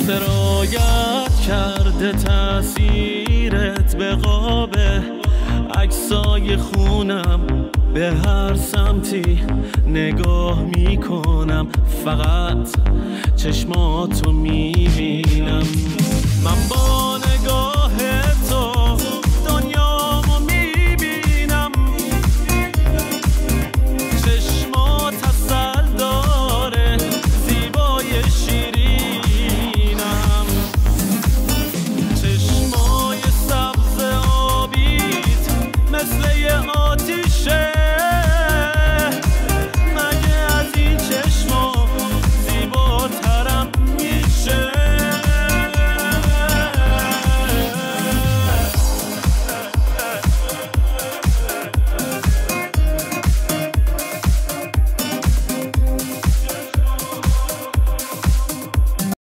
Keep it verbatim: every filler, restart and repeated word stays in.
سرایت کرده تأثیرت به قابه عکسای خونم به هر سمتی نگاه میکنم فقط چشماتو میبینم من با